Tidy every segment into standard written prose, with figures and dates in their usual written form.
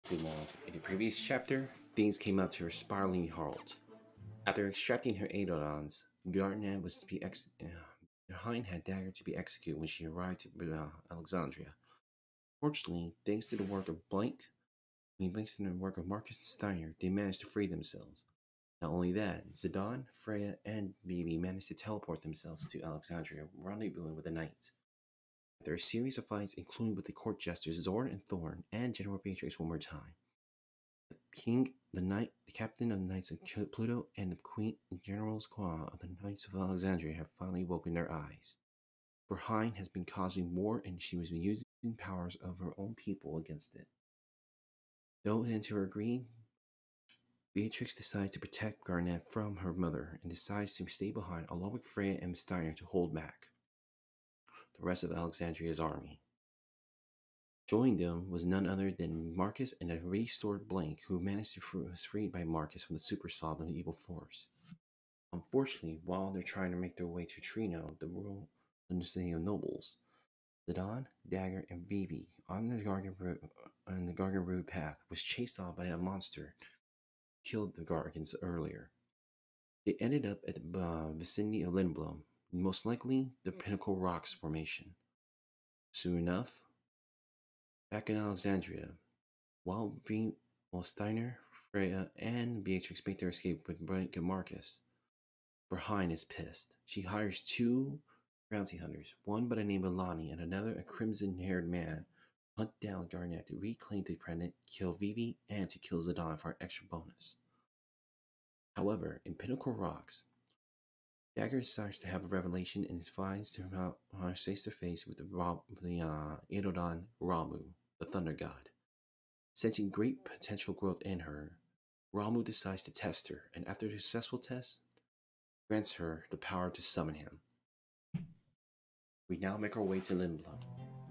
too long. In the previous chapter, things came out to a spiraling halt. After extracting her Eidolons, Gargant was to be Hind had Dagger to be executed when she arrived at Alexandria. Fortunately, thanks to the work of thanks to the work of Marcus and Steiner, they managed to free themselves. Not only that, Zidane, Freya, and Vivi managed to teleport themselves to Alexandria, rendezvousing with the knights. After a series of fights, including with the court jesters Zorn and Thorn, and General Beatrix one more time, the king, the knight, the captain of the Knights of Pluto, and the queen and generals of the Knights of Alexandria have finally woken their eyes. Brahne has been causing war, and she was using powers of her own people against it. Though into her greed, Beatrix decides to protect Gargant from her mother and decides to stay behind along with Freya and Steiner to hold back the rest of Alexandria's army. Joining them was none other than Marcus and a restored Blank, who managed to was freed by Marcus from the super solve of the evil force. Unfortunately, while they're trying to make their way to Trino, the rural city of nobles, Zidane, Dagger, and Vivi on the Gargant Road path was chased off by a monster killed the Gargants earlier. They ended up at the vicinity of Lindblum, most likely the Pinnicle Rocks formation. Soon enough, back in Alexandria, while Steiner, Freya, and Beatrix make their escape with Brahne and Marcus, Brahne is pissed. She hires two bounty hunters, one by the name of Lonnie and another a crimson-haired man, to hunt down Gargant to reclaim the pendant, kill Vivi, and to kill Zidane for an extra bonus. However, in Pinnicle Rocks, Dagger starts to have a revelation and finds her face to face with the Eidolon Ramuh, the Thunder God. Sensing great potential growth in her, Ramuh decides to test her, and after a successful test, grants her the power to summon him. We now make our way to Lindblum.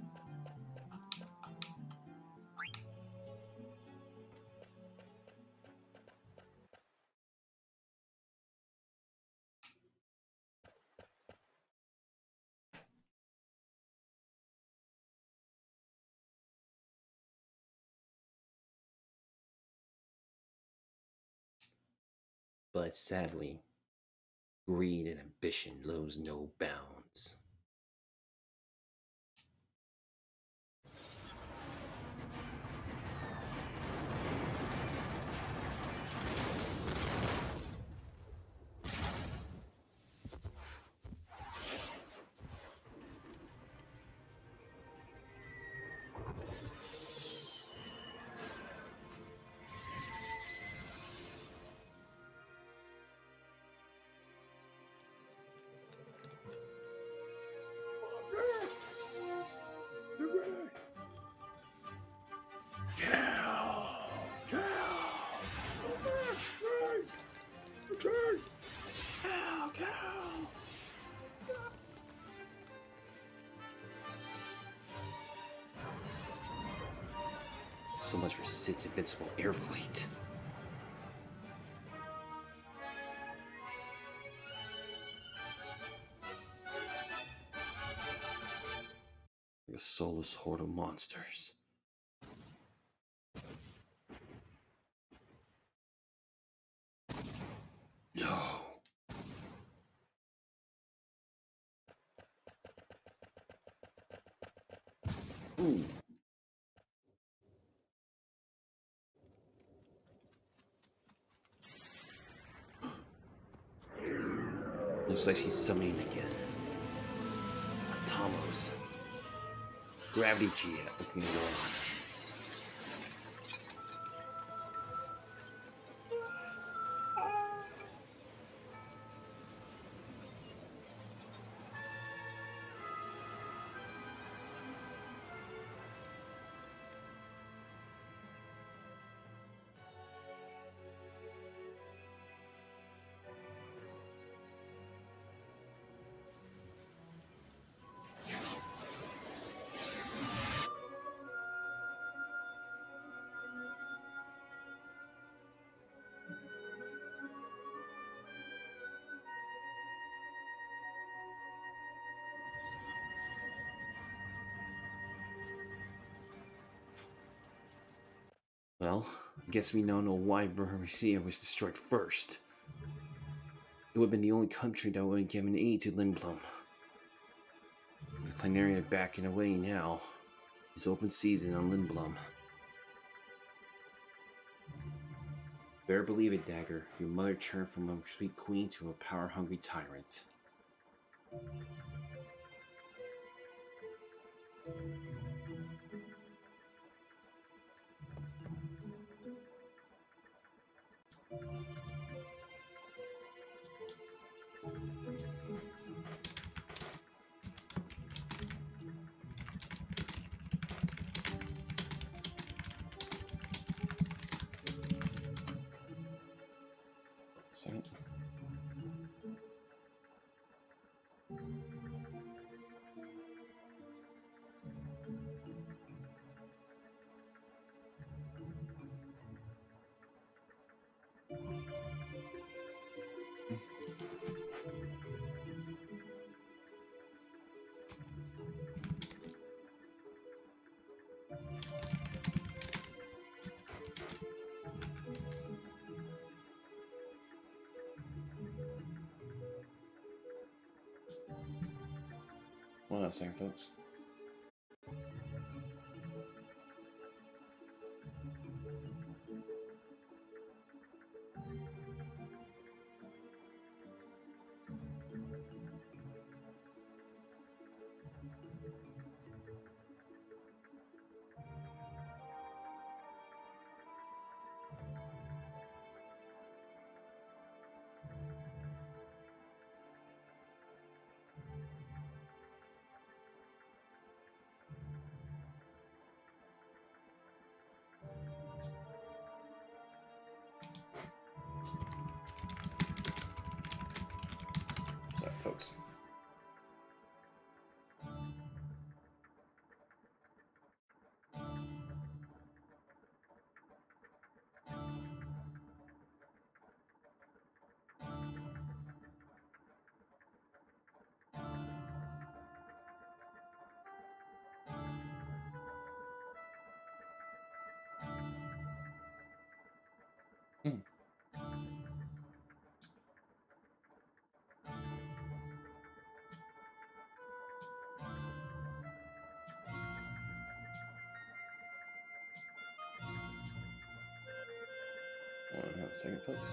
But sadly, greed and ambition knows no bounds. So much for Cid's invincible air fleet. Like a soulless horde of monsters. No. Ooh. Looks like she's summoning again. Atomos. Gravity G looking on. Well, I guess we now know why Brahne was destroyed first. It would have been the only country that would have given aid to Lindblum. With Cleyra backing away now, it's open season on Lindblum. Better believe it, Dagger. Your mother turned from a sweet queen to a power-hungry tyrant. Second. Hold on a second, folks. Sorry, folks. Hold on a second, folks.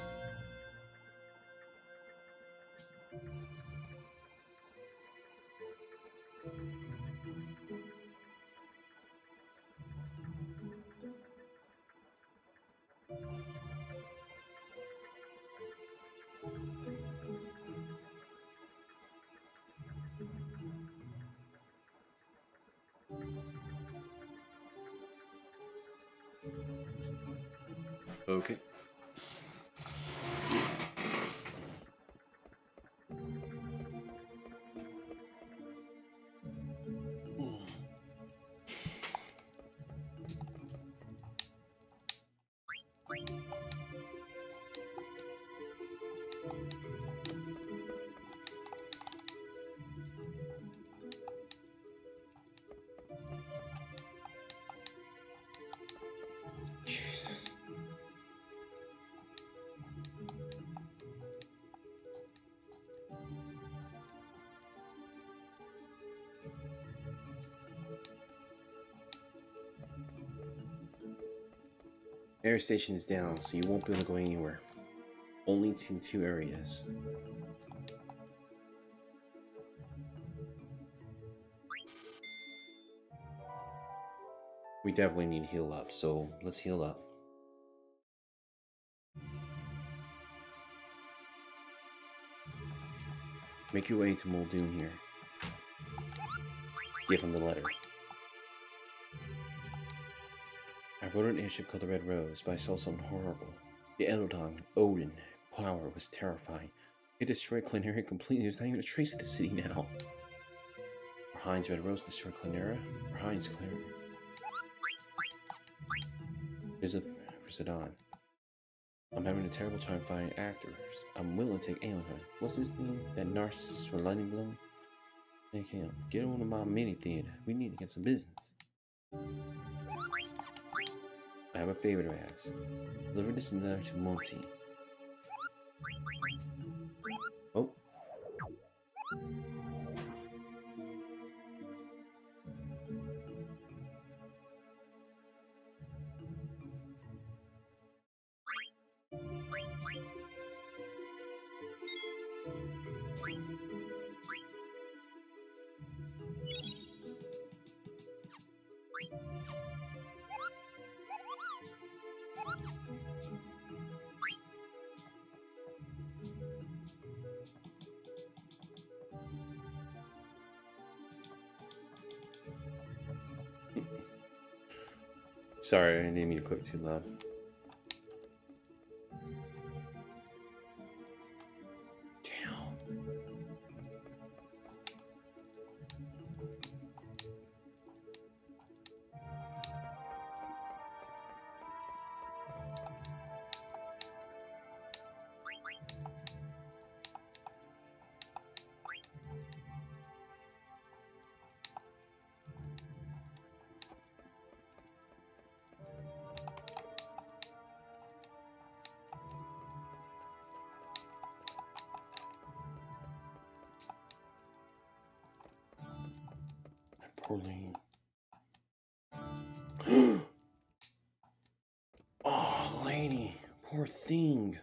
Okay. Jesus. Air station is down, so you won't be able to go anywhere. Only to 2 areas. We definitely need to heal up, so let's heal up. Make your way to Muldoon here. Give him the letter. I rode an airship called the Red Rose, but I saw something horrible. The Eidolon, Odin, power was terrifying. It destroyed Cleyra completely. There's not even a trace of the city now. Brahne's Red Rose destroyed Cleyra. Brahne's Cleyra. There's a Zidane. I'm having a terrible time finding actors. I'm willing to take Ailhood. What's his name? That narcissist for Lindblum? Make him. Get on to my mini theater. We need to get some business. I have a favor to ask. Deliver this letter to Monty. Oh. Sorry, I didn't mean to click too loud. Poor lady. Oh, lady. Poor thing.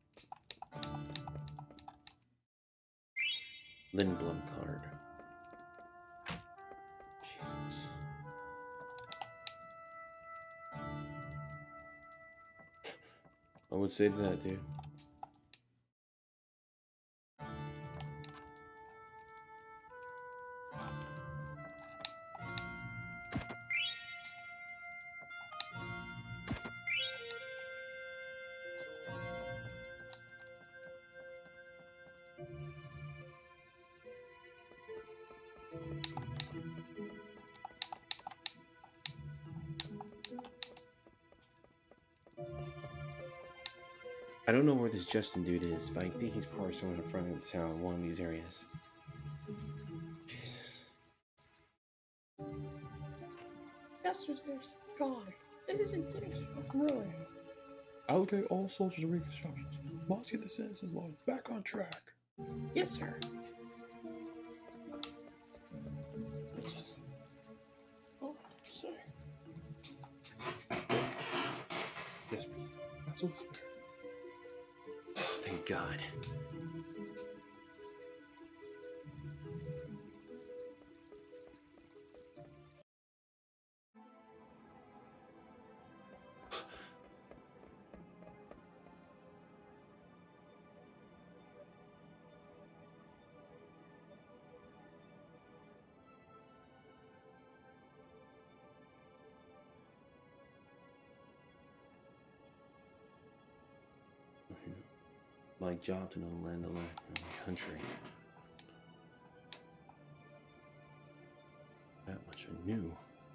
Lindblum card. Jesus. I would say that, dude. I don't know where this Justin dude is, but I think he's probably somewhere in the front of the town in one of these areas. Jesus. Yesterday's God. This isn't finished. Ruined. Allocate all soldiers and reconstructions. Must get the citizens' line back on track. Yes, sir. Oh, sorry. Yes, that's all fair. Thank God. My job to know the land of the country. That much I knew.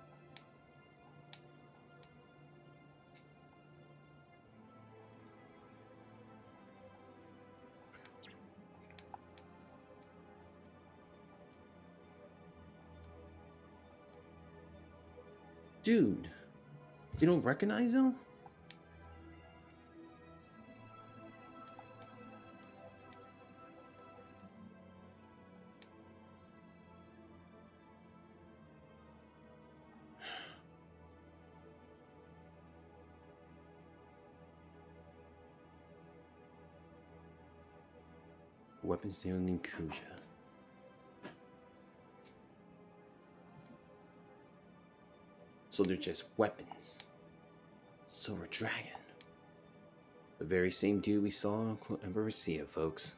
Dude, you don't recognize him? Weapons down in Kuja. So they're just weapons. Silver Dragon. The very same dude we saw on Emperor Sia, folks.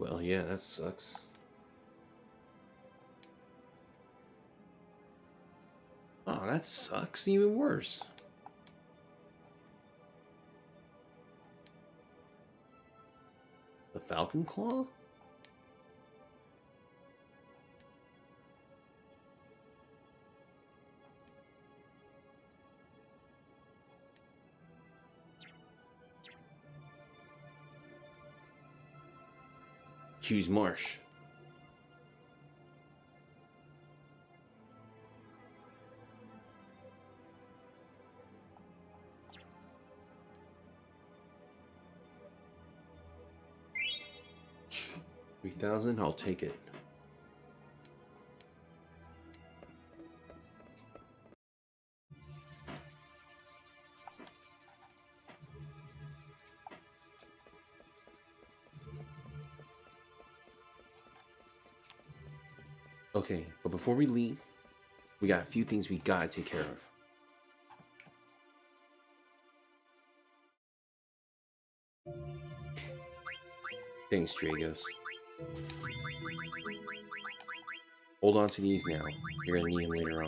Well, yeah, that sucks. Oh, that sucks even worse. The Falcon Claw? Hughes Marsh. $3,000, I'll take it. Okay, but before we leave, we got a few things we gotta take care of. Thanks, Dragos. Hold on to these now. You're gonna need them later on.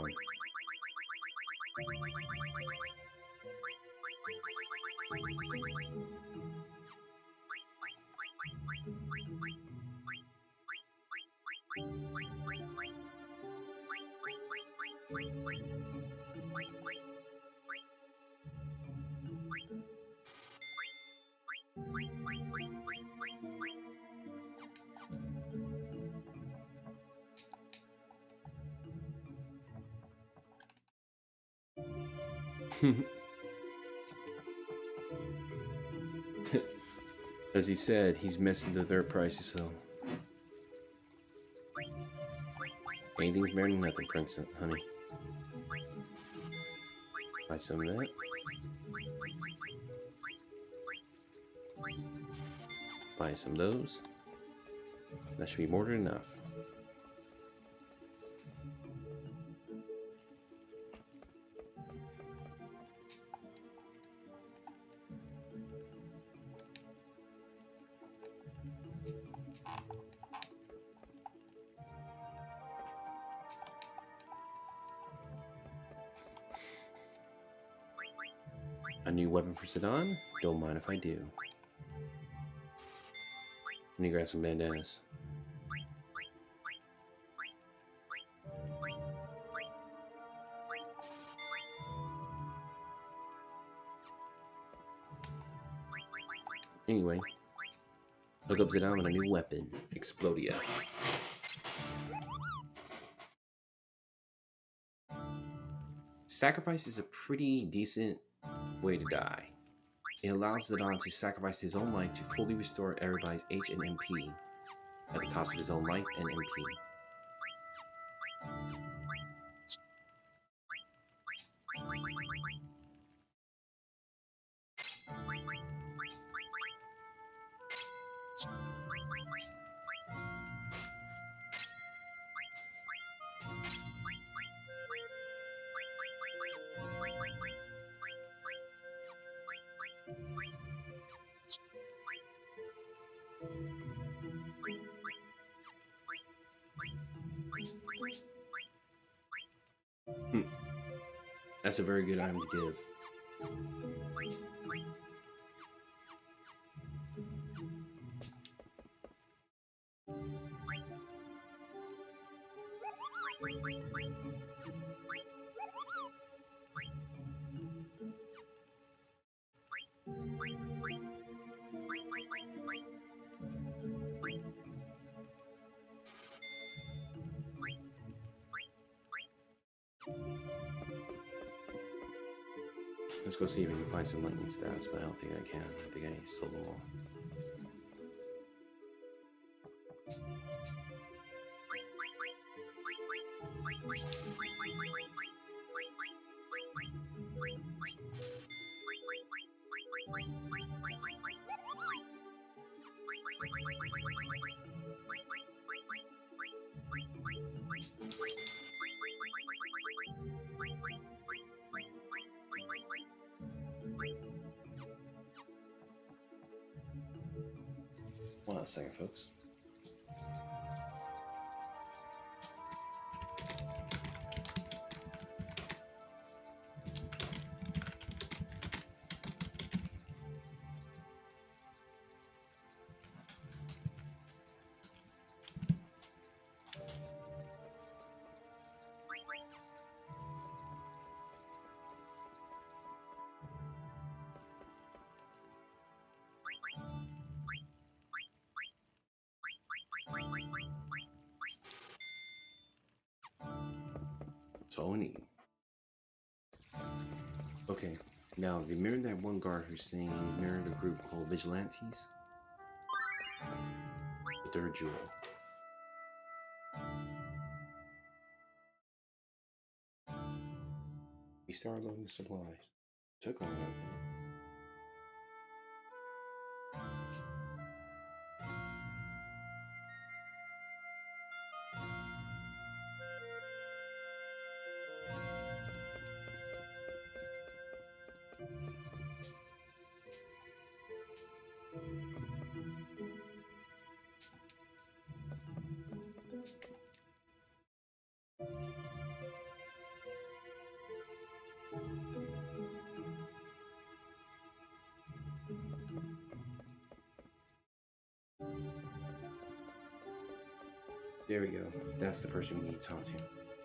As he said, he's messing the dirt prices, so anything's better than nothing, Prince, honey. Buy some of that. Buy some of those. That should be more than enough. A new weapon for Zidane? Don't mind if I do. Let me grab some bandanas. Anyway, look up Zidane with a new weapon, Explodia. Sacrifice is a pretty decent way to die. It allows Zidane to sacrifice his own life to fully restore everybody's H and MP at the cost of his own life and MP. That's a very good item to give. Let's go see if we can find some lightning stats, but I don't think I can. I think I sold them all. Hold on a second, folks. That's all we need. Okay, now remember that one guard who's saying he married a group called Vigilantes? The third jewel. We started loading the supplies. Took long enough. There we go. That's the person we need to talk to.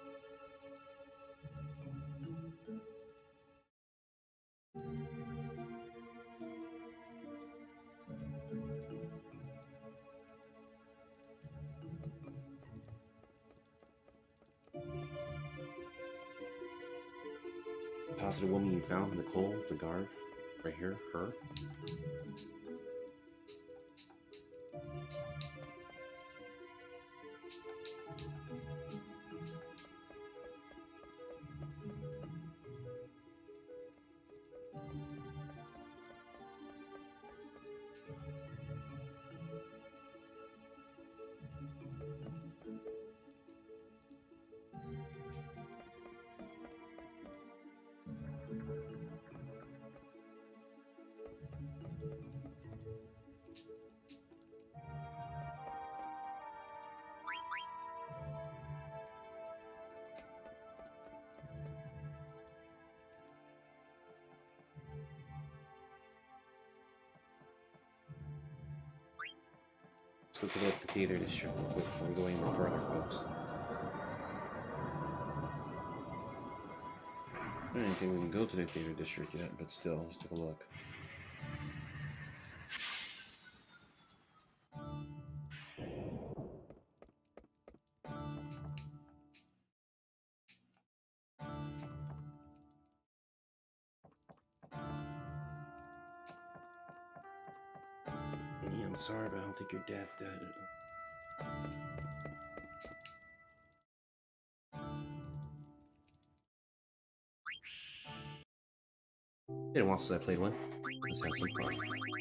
Talk to the woman you found, Nicole, the guard. Right here, her. Let's go to the theater district real quick before we go any further, folks. I don't think we can go to the theater district yet, but still, let's take a look. Yeah, I'm sorry, but I don't think your dad's dead. It's been a while since I played one. Let's have some fun.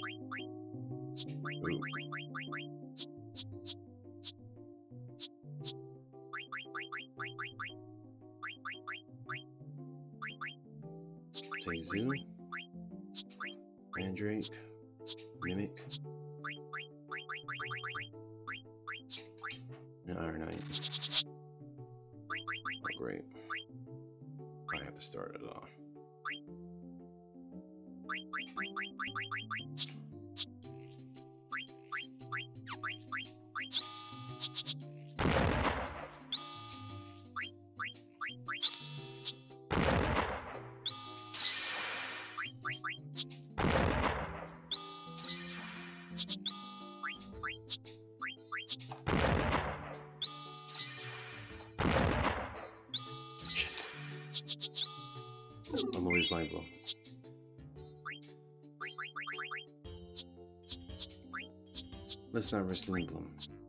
Ooh. Say Zoo, Mandrake, Mimic, and Iron Knight. Oh, great. I have to start it off. I'm always Lindblum. Let's not risk Lindblum.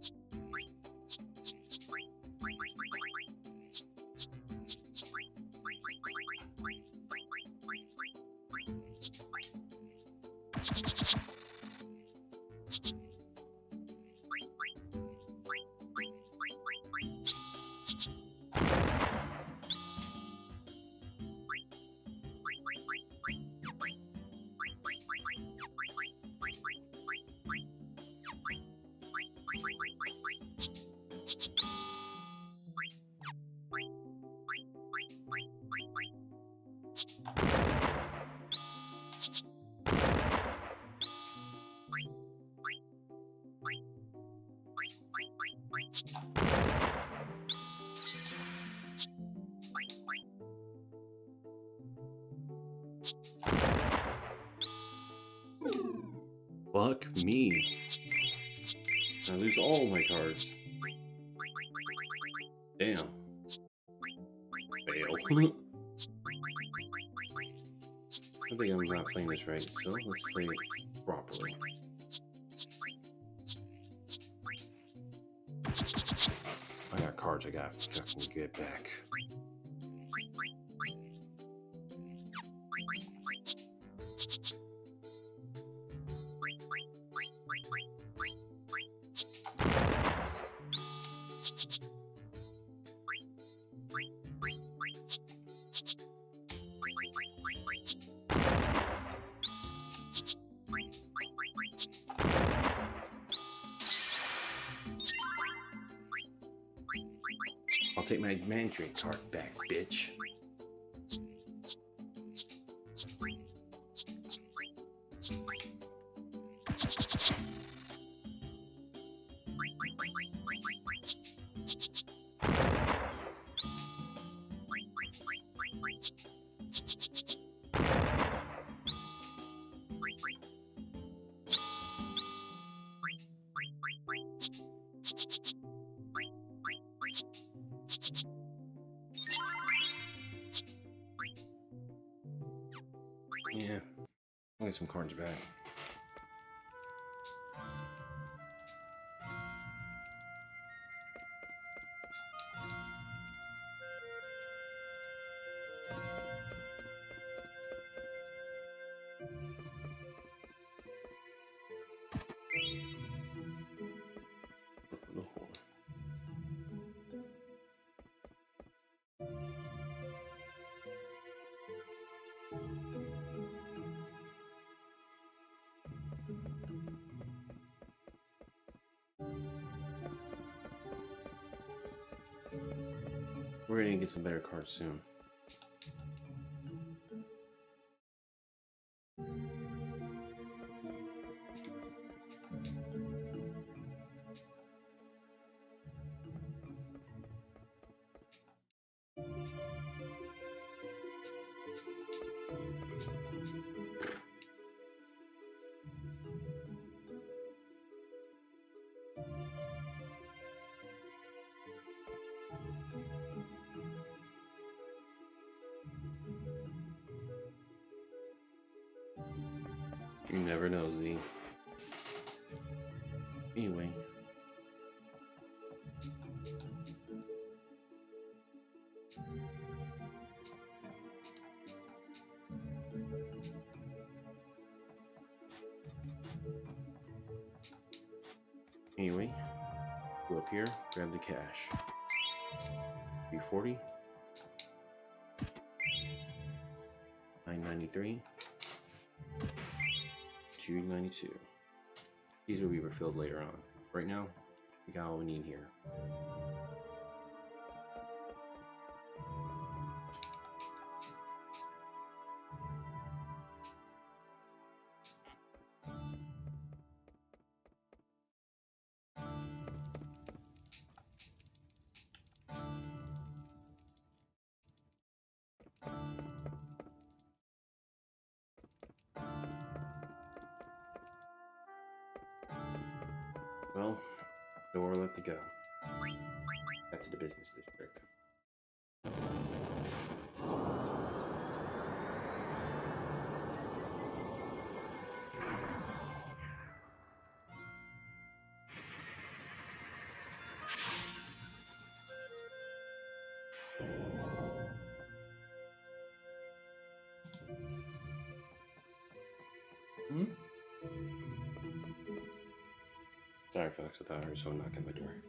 Fuck me. I lose all my cards. Damn. Fail. I think I'm not playing this right, so let's play it properly. I got cards I got to fucking get back. I'll take my Mandrake card back, bitch. Yeah, I'll get some cards back. We're gonna get some better cards soon. You never know, Z. Anyway. Anyway, go up here, grab the cash. 340. 993. 292. These will be refilled later on. Right now, we got all we need here. Well, nowhere left to go. Back to the business district. Sorry, folks, I thought I heard someone knock on my door.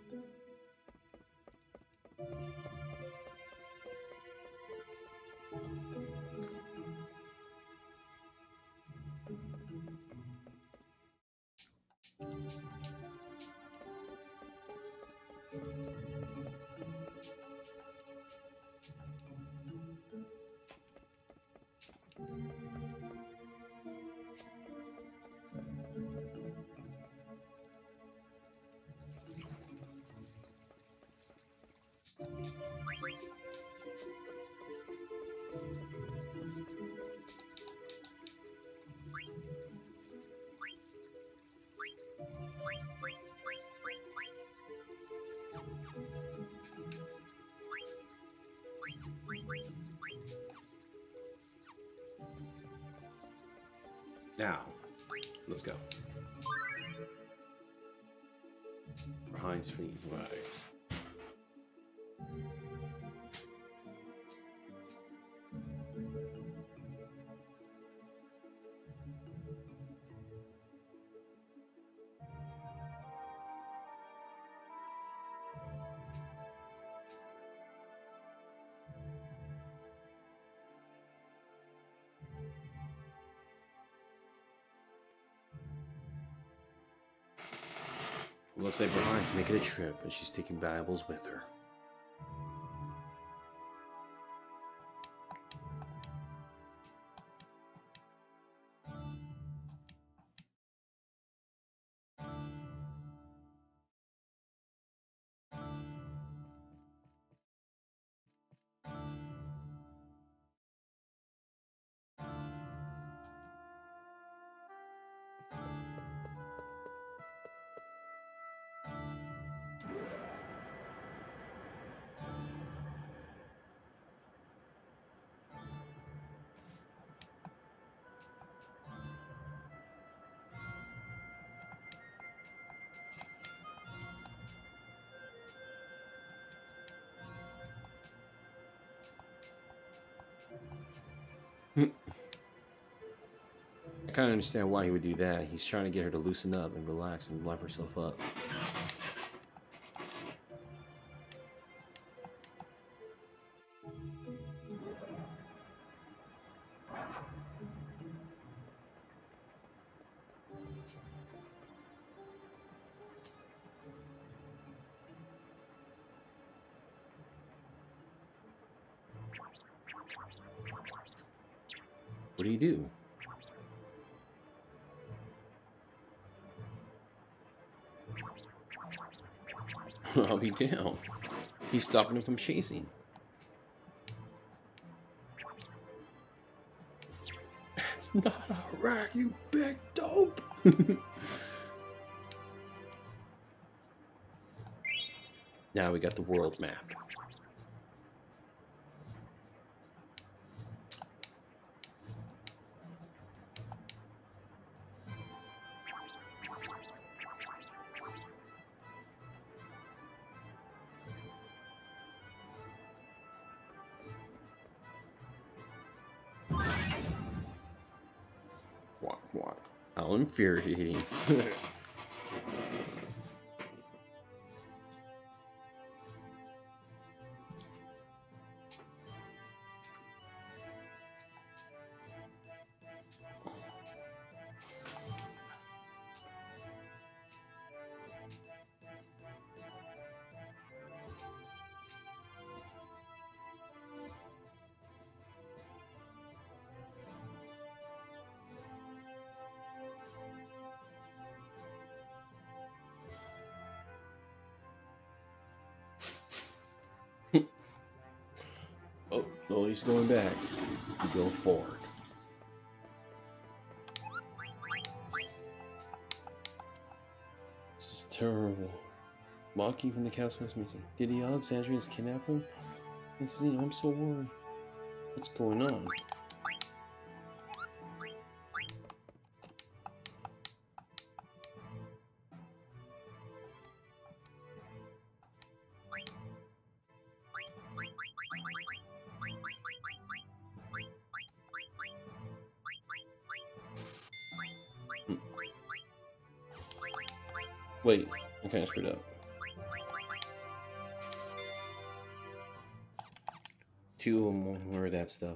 Now, let's go. Behind sweet vibes. Looks like Brahne's making a trip, and she's taking valuables with her. I kind of understand why he would do that. He's trying to get her to loosen up and relax and live herself up. What do you do? I'll be down. He's stopping him from chasing. It's not a rack, you big dope. Now we got the world map. Walk. How infuriating. Oh, he's going back. Go forward. This is terrible. Mocking from the castle is missing. Did the Alexandrians kidnap him? I'm so worried. What's going on? Wait, I kind of screwed up. 2 or more of that stuff.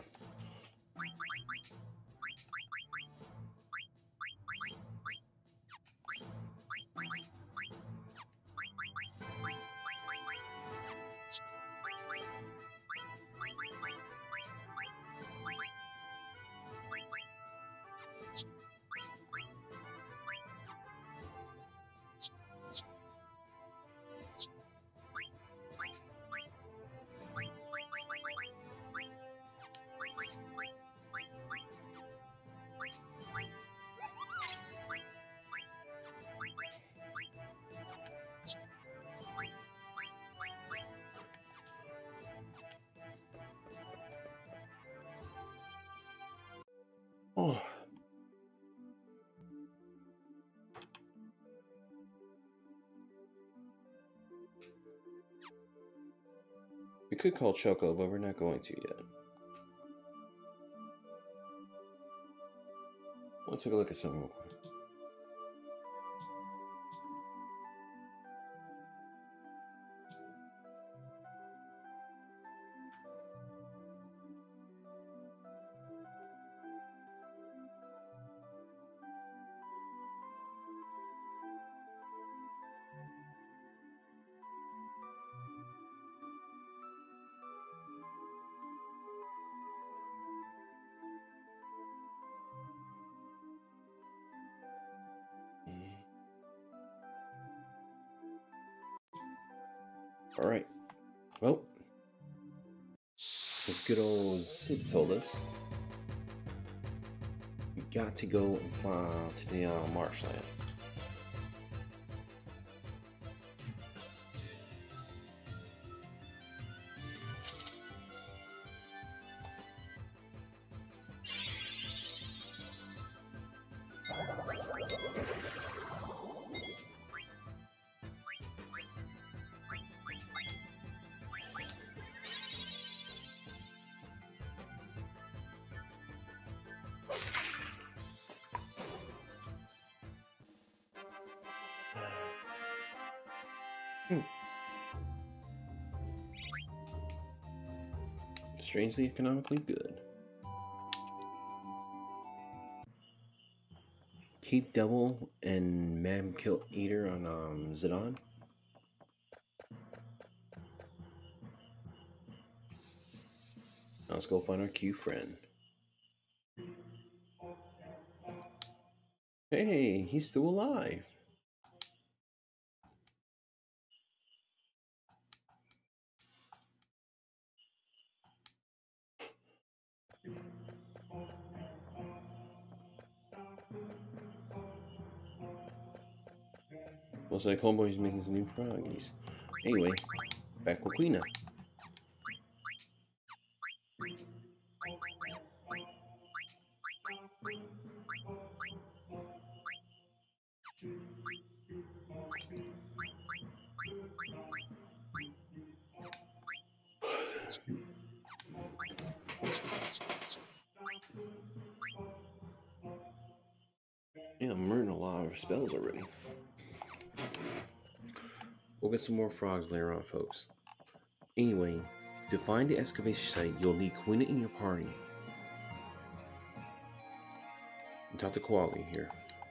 We could call Choco, but we're not going to yet. I want to take a look at something real quick. Alright. Well, as good old Cid told us, we got to go and fly to the marshland. Strangely economically good. Keep Devil and Man Kill Eater on Zidane. Now let's go find our Q friend. Hey, he's still alive. Looks like Homeboy's making some new froggies. Anyway, back with Queena. Yeah, I'm learning a lot of spells already. We'll get some more frogs later on, folks. Anyway, to find the excavation site, you'll need Queena in your party. And talk to Quality here.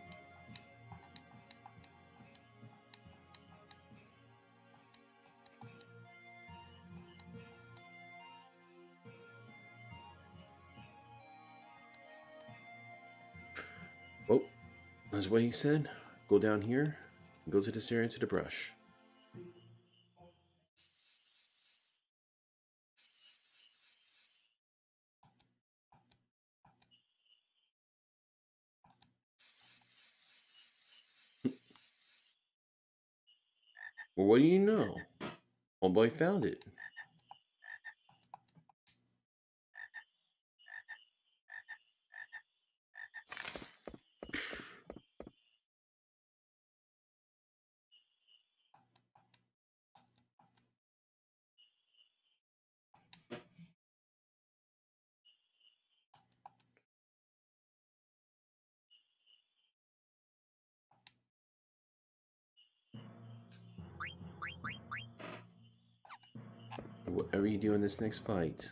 Oh, that's what he said. Go down here, go to this area to the brush. Well, what do you know? Homeboy found it. Whatever you do in this next fight,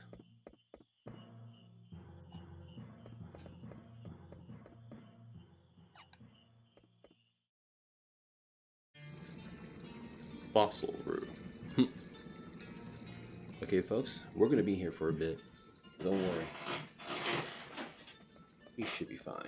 fossil root. Okay, folks, we're gonna be here for a bit. Don't worry, we should be fine.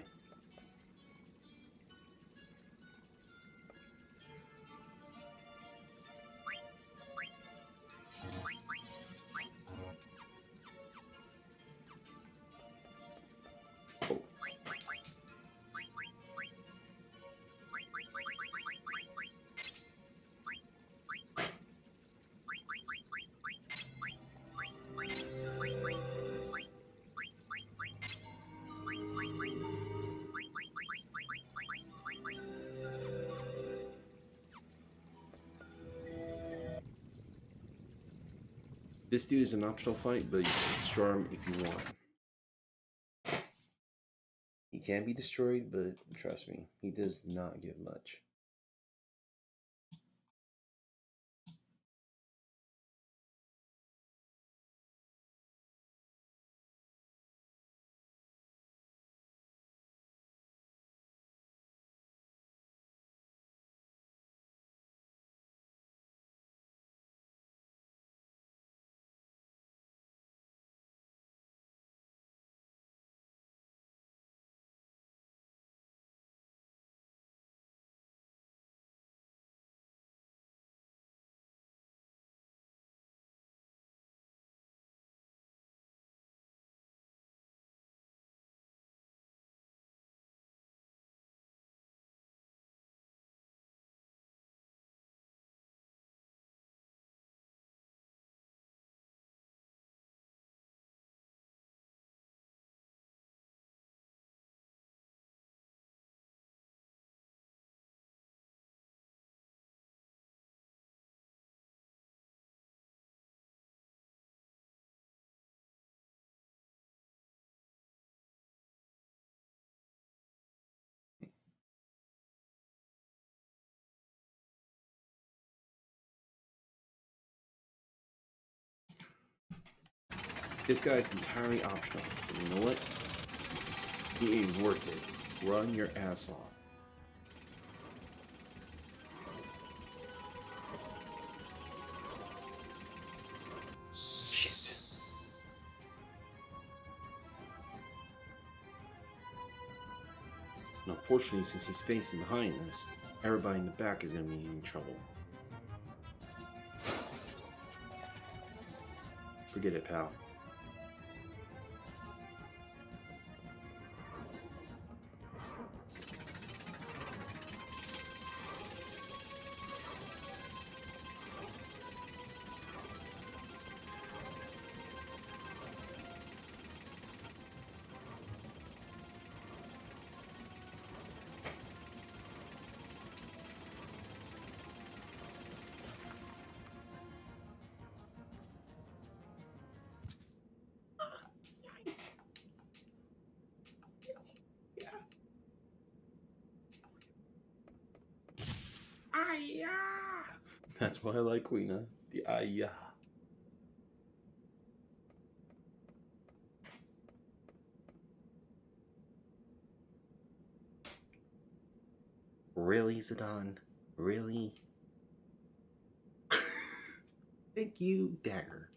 This dude is an optional fight, but you can destroy him if you want. He can be destroyed, but trust me, he does not give much. This guy's entirely optional. But you know what? He ain't worth it. Run your ass off. Shit. And unfortunately, since he's facing behind us, everybody in the back is going to be in trouble. Forget it, pal. That's why I like Queena. The ayah. Really, Zidane? Really? Thank you, Dagger.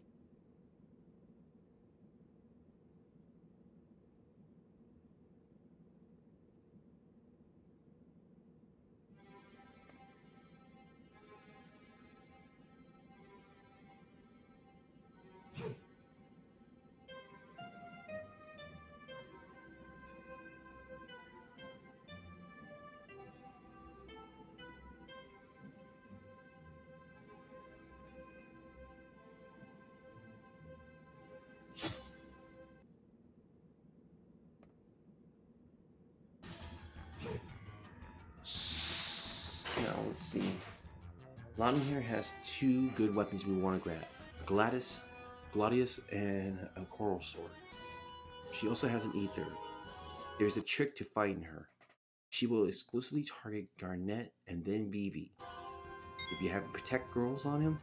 Now, let's see. Lonnie here has two good weapons we want to grab. Gladius, and a coral sword. She also has an ether. There's a trick to fighting her. She will exclusively target Gargant and then Vivi. If you have protect girls on him,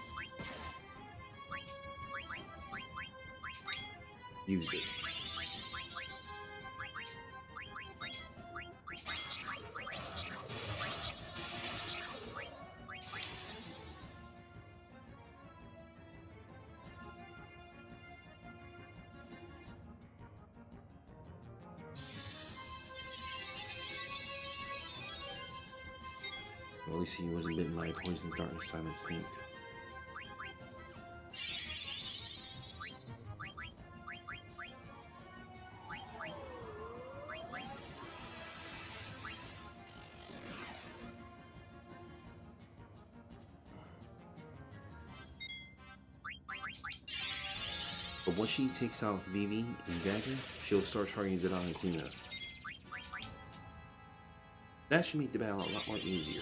use it. Well, at least he wasn't bitten by a poison dart and silent snake. But once she takes out Vivi and Dagger, she'll start targeting Zidane and Queena. That should make the battle a lot more easier.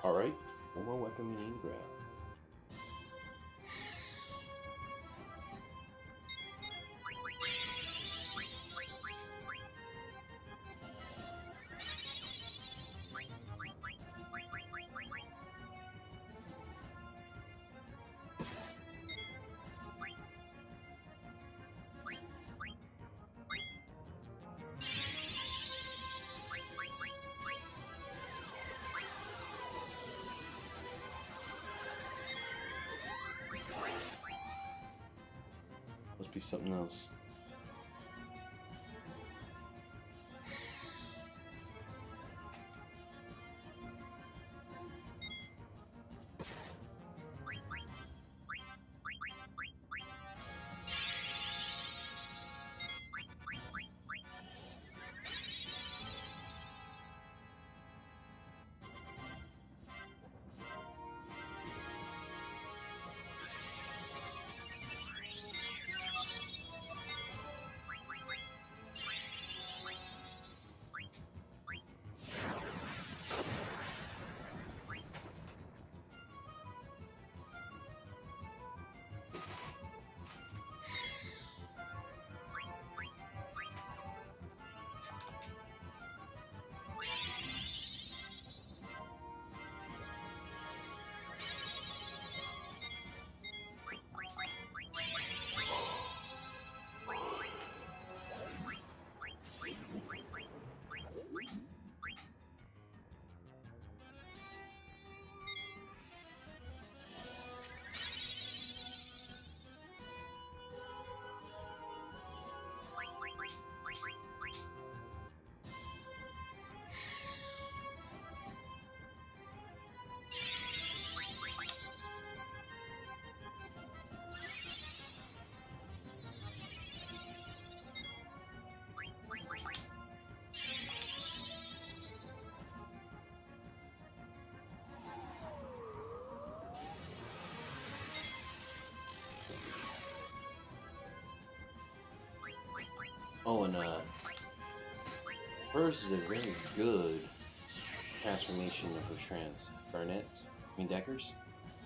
Alright, one more weapon we need to grab. Must be something else. Oh, and hers is a very good transformation of her daggers.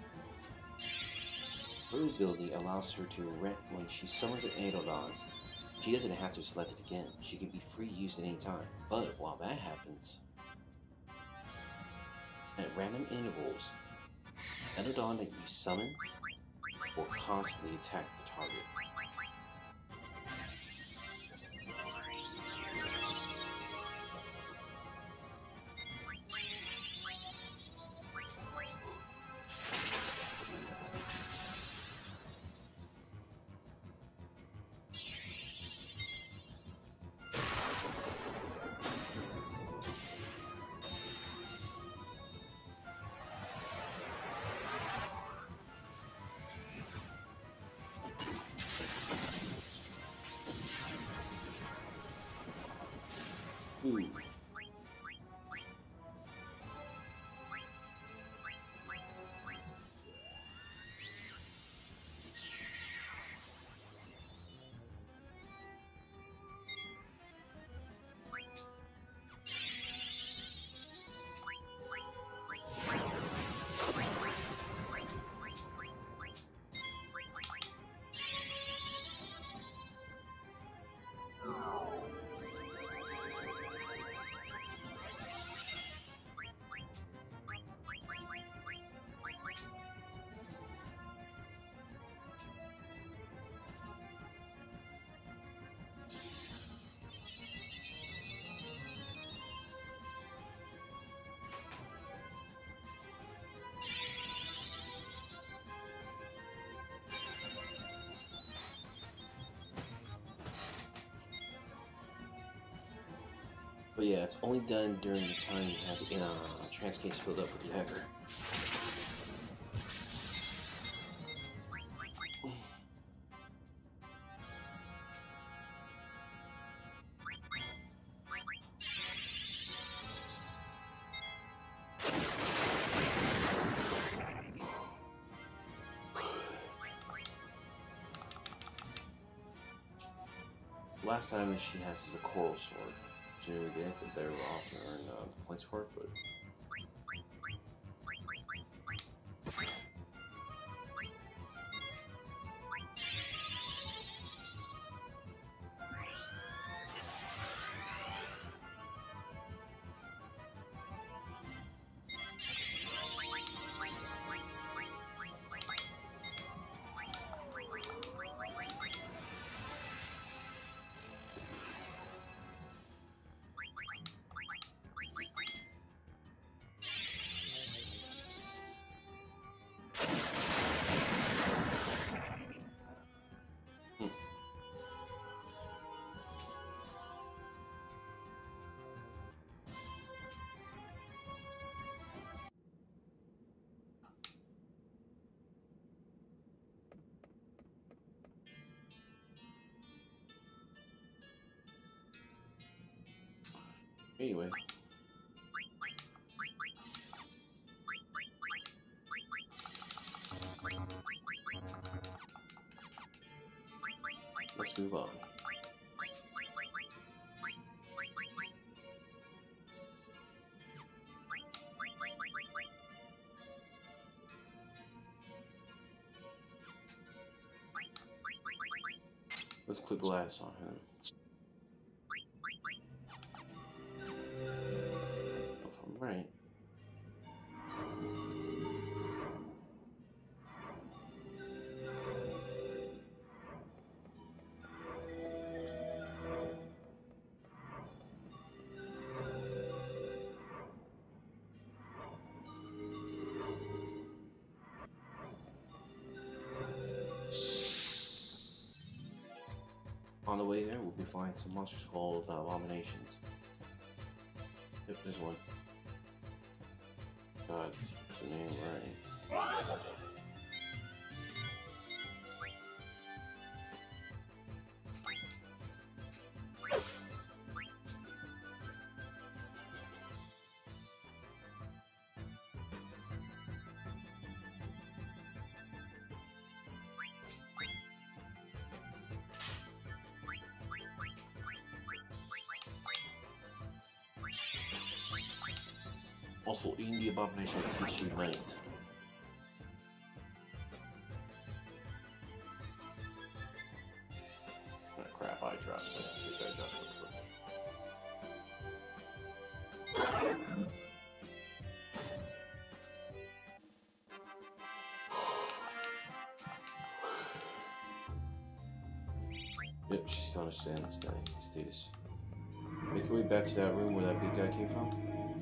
Her ability allows her to when she summons an Eidolon, she doesn't have to select it again. She can be free use at any time. But while that happens, at random intervals, Eidolon that you summon will constantly attack the target. Ooh. But yeah, it's only done during the time you have the trans case filled up with the Dagger. Last time she has is a coral sword. Generally get, but they're often earn points for it, but Anyway. Let's move on. Let's put glass on him. If I'm right. On the way there, we'll be finding some monsters called abominations. Yep, there's one. God, the name right. Also, eating the abomination will teach you night. Oh, crap, eye drops. This guy drops real quick. Yep, she still understands that status. Make your way back to that room where that big guy came from.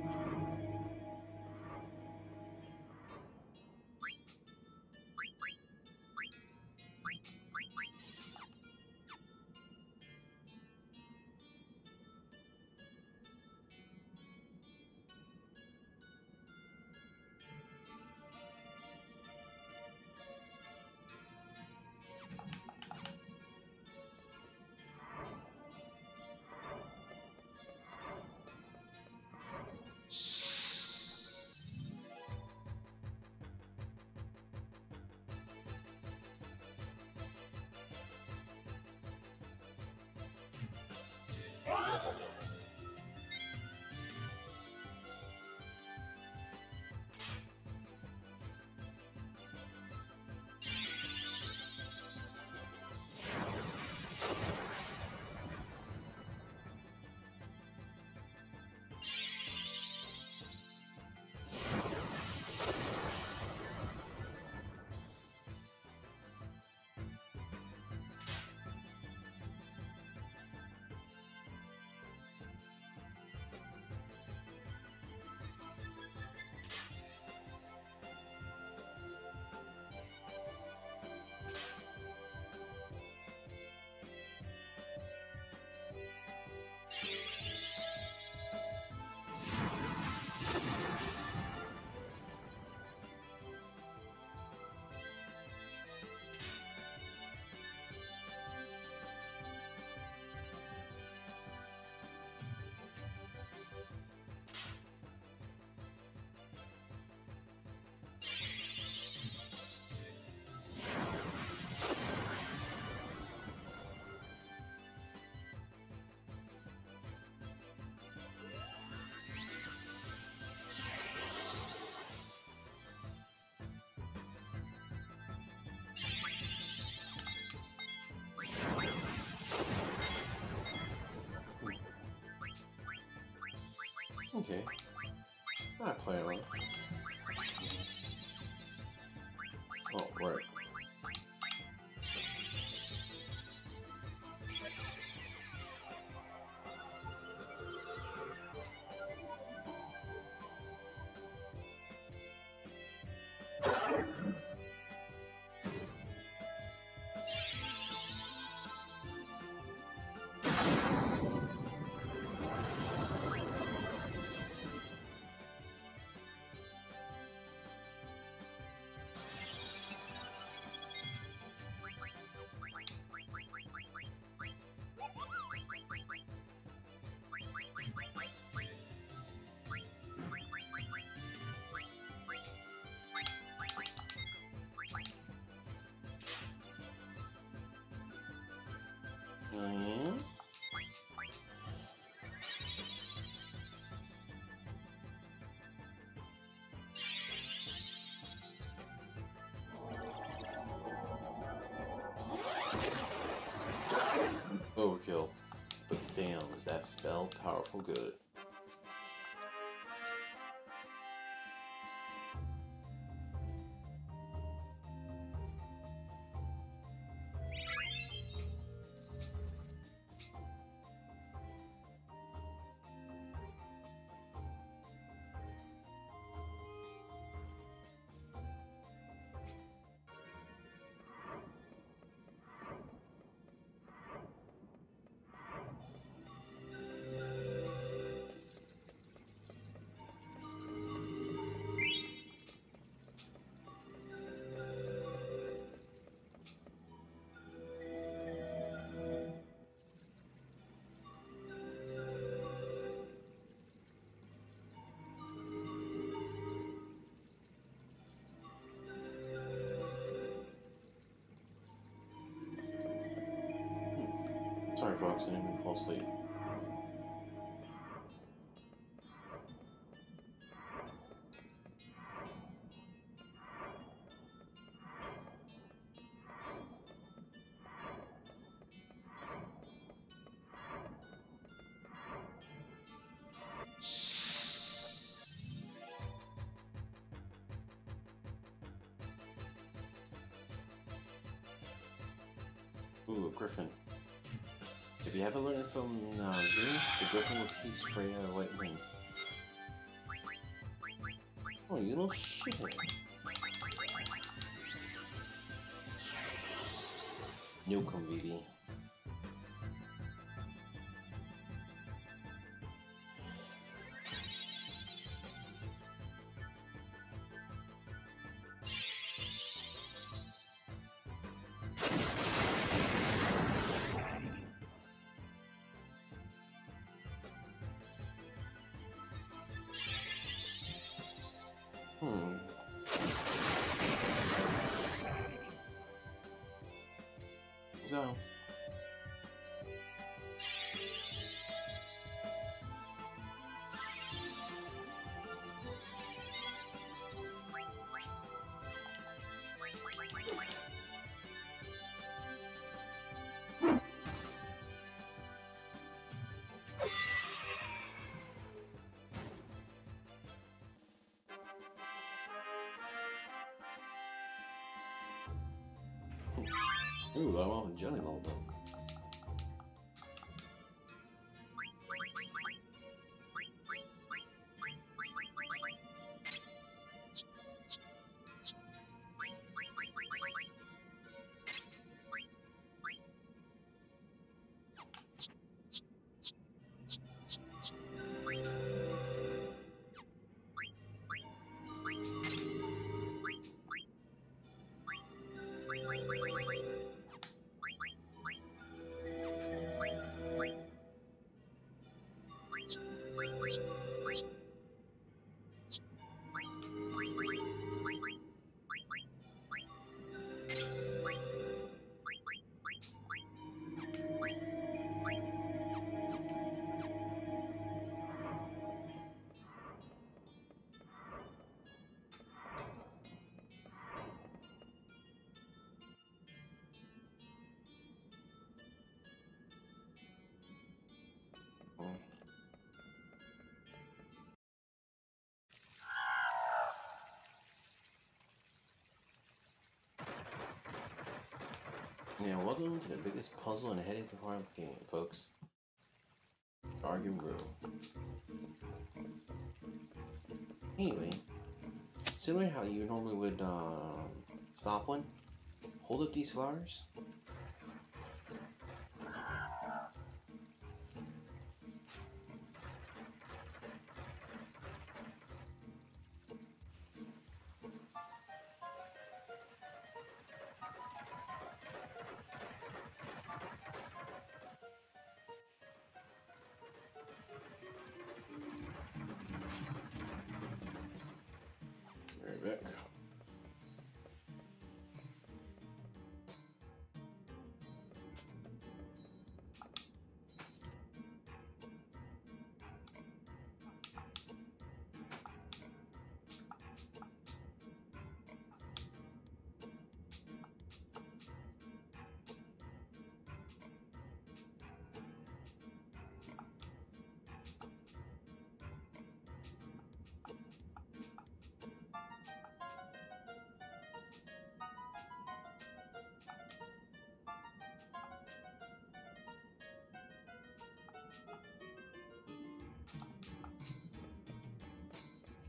Okay. Not playing on. Oh, right. yeah? Overkill. But damn, is that spell powerful good? Sorry folks, I didn't even fall asleep. Ooh, a griffin. If you haven't learned it from Zidane, the griffin will teach Freya a white wing. Oh, you little shit. No come, Vivi. So. Ooh, I'm off a jelly leveled up. Yeah, welcome to the biggest puzzle and headache part of the game, folks. Gargant Brew. Anyway, similar how you normally would stop one, hold up these flowers. Right back.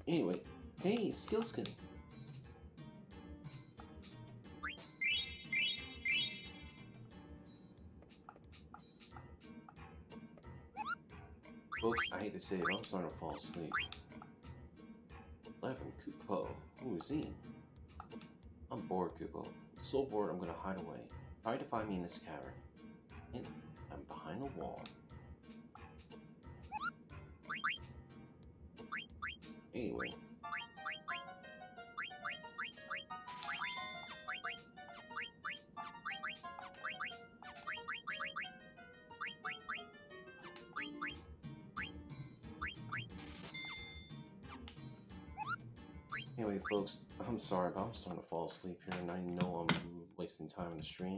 Anyway, hey, Skillskin. Folks, I hate to say it, I'm starting to fall asleep. Live from Kupo. Ooh, Zine. I'm bored, Kupo. So bored I'm gonna hide away. Try to find me in this cavern. And I'm behind a wall. Anyway. Anyway, folks, I'm sorry, but I'm starting to fall asleep here, and I know I'm wasting time on the stream.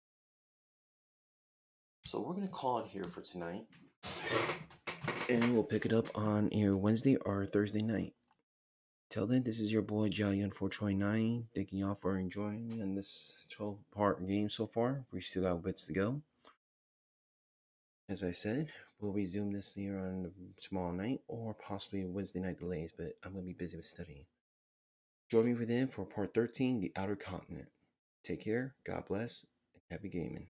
So we're going to call it here for tonight. And we'll pick it up on either Wednesday or Thursday night. Till then, this is your boy Jalion429. Thanking y'all for enjoying me on this 12-part game so far. We still got bits to go. As I said, we'll resume this here on tomorrow night or possibly Wednesday night delays, but I'm going to be busy with studying. Join me within for part 13, The Outer Continent. Take care, God bless, and happy gaming.